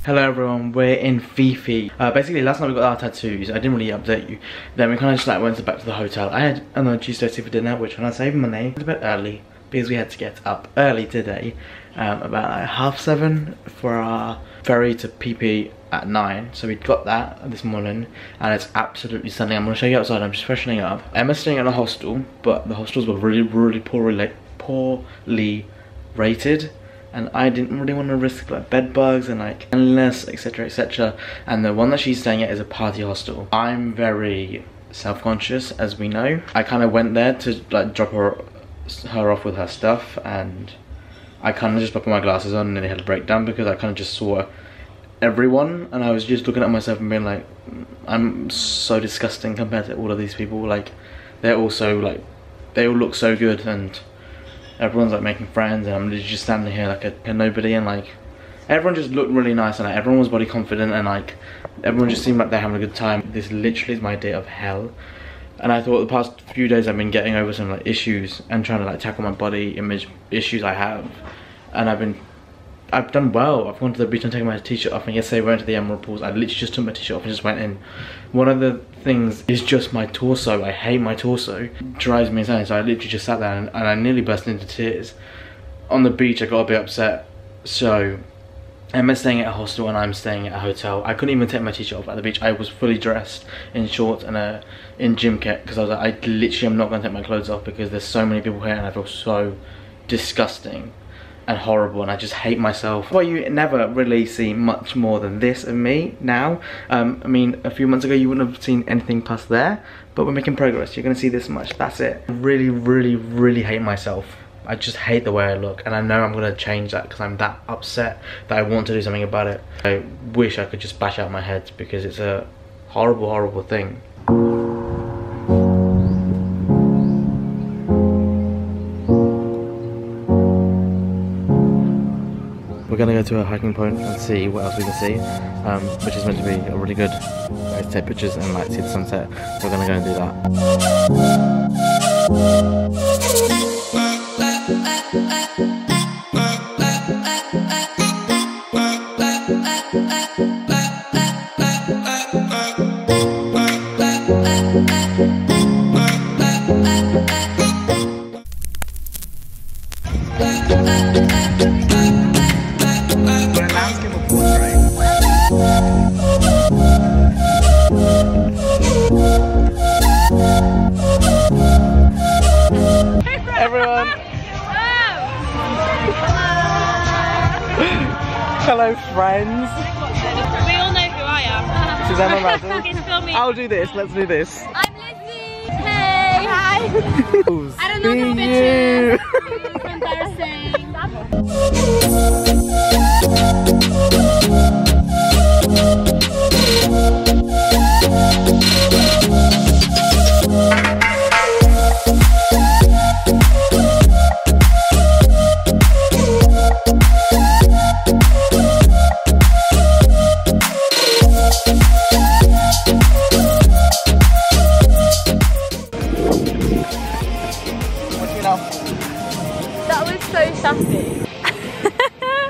Hello everyone, we're in Fifi. Basically last night we got our tattoos. I didn't really update you. Then we kind of just like went back to the hotel. I had another GCSE for dinner, which when I saved money, it was a bit early because we had to get up early today. About like 7:30 for our ferry to PP at 9. So we got that this morning and it's absolutely stunning. I'm going to show you outside. I'm just freshening up. Emma's staying at a hostel, but the hostels were really poorly rated. And I didn't really want to risk like bed bugs and like cleanliness, etc, etc. And the one that she's staying at is a party hostel. I'm very self-conscious, as we know. I kind of went there to like drop her off with her stuff, and I kind of just put my glasses on and then had a breakdown because I kind of just saw everyone and I was just looking at myself and being like, I'm so disgusting compared to all of these people. Like they're all so like, they all look so good and everyone's like making friends, and I'm just standing here like a nobody, and like everyone just looked really nice and like, everyone was body confident and like everyone just seemed like they're having a good time. This literally is my day of hell, and I thought the past few days I've been getting over some like issues and trying to like tackle my body image issues I have, and I've done well. I've gone to the beach and taken my t-shirt off, and yesterday I went to the Emerald Pools. I literally just took my t-shirt off and just went in. One of the things is just my torso. I hate my torso. It drives me insane. So I literally just sat there and I nearly burst into tears. On the beach I got a bit upset. So Emma's staying at a hostel and I'm staying at a hotel. I couldn't even take my t-shirt off at the beach. I was fully dressed in shorts and in gym kit because I was like, I literally am not going to take my clothes off because there's so many people here and I feel so disgusting and horrible, and I just hate myself. Well, you never really see much more than this of me now. I mean, a few months ago you wouldn't have seen anything past there, but we're making progress. You're gonna see this much, that's it. I really hate myself. I just hate the way I look, and I know I'm gonna change that because I'm that upset that I want to do something about it. I wish I could just bash out my head because it's a horrible thing. We're gonna go to a hiking point and see what else we can see, which is meant to be a really good place to take pictures and like see the sunset. So we're gonna go and do Everyone! Hello friends! We all know who I am. This is Emma Madden. I'll do this, let's do this. I'm Lizzie! Hey! Hi! I don't know the bitches! Embarrassing! That was so sassy.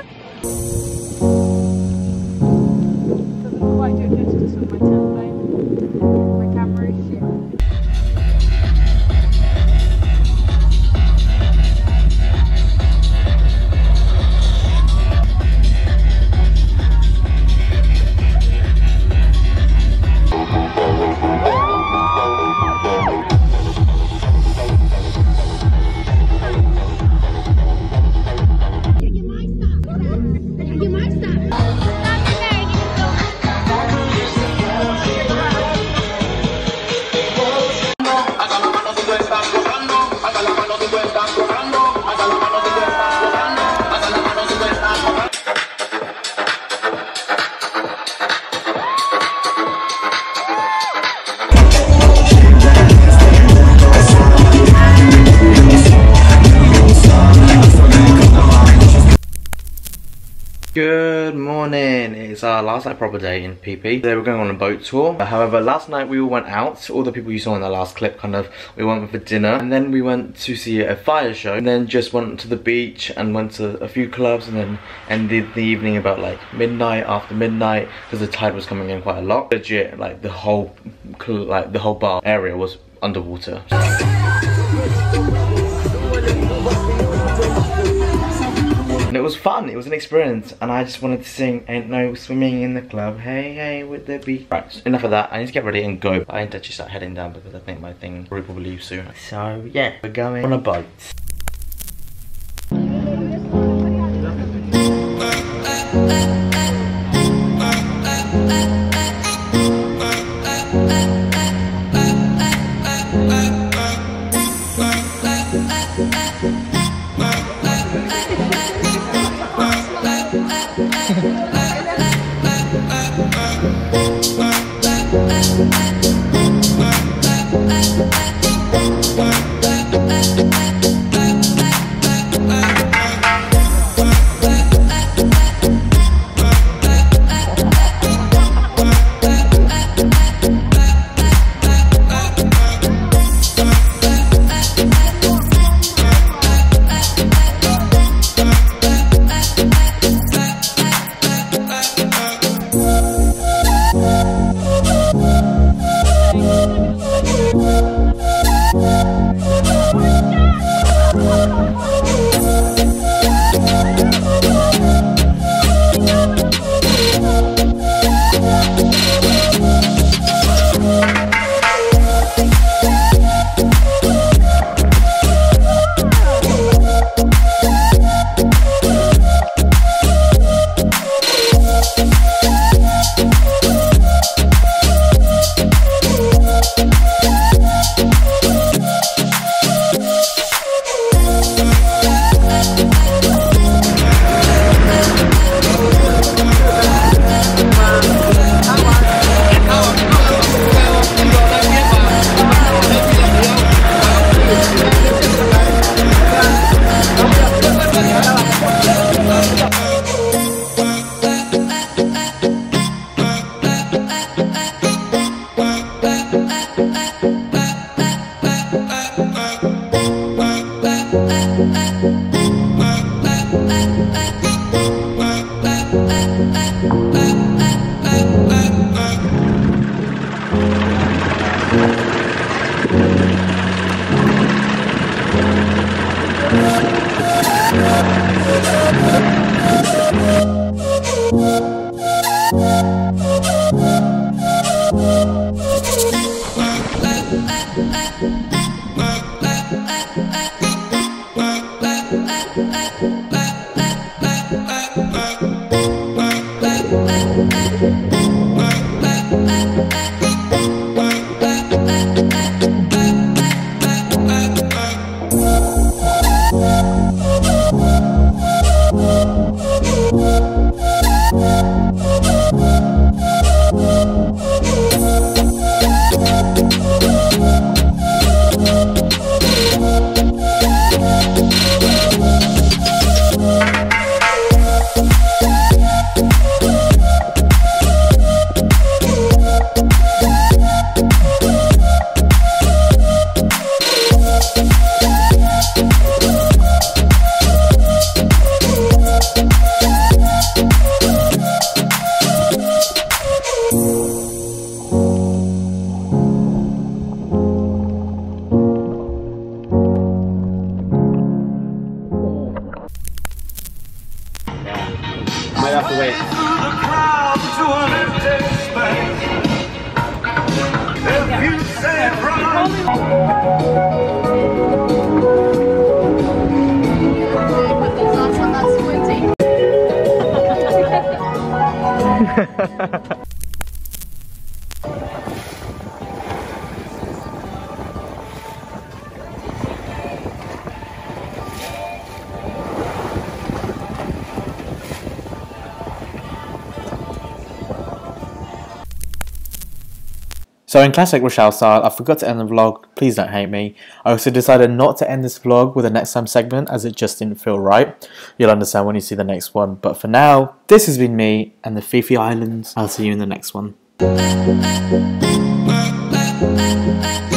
Good morning. It's our last like proper day in PP. Today we're going on a boat tour. However, last night we all went out. All the people you saw in the last clip we went for dinner, and then we went to see a fire show, and then just went to the beach and went to a few clubs, and then ended the evening about like midnight, after midnight, because the tide was coming in quite a lot. Legit, like the whole bar area was underwater. And it was fun, it was an experience, and I just wanted to sing Ain't No Swimming in the Club, hey hey with the beat. Right, enough of that, I need to get ready and go. I need to actually start heading down because I think my thing will probably leave soon. So yeah, we're going on a boat. Might have to wait. So in classic Rochelle style, I forgot to end the vlog, please don't hate me. I also decided not to end this vlog with a next time segment as it just didn't feel right. You'll understand when you see the next one. But for now, this has been me and the Phi Phi Islands. I'll see you in the next one.